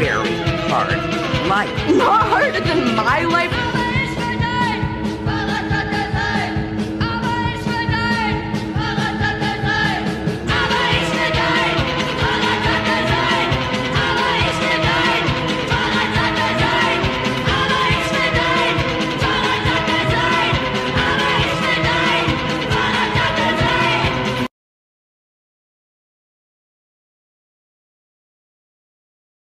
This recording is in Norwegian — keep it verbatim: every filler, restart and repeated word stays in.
very hard life. Not harder than my life,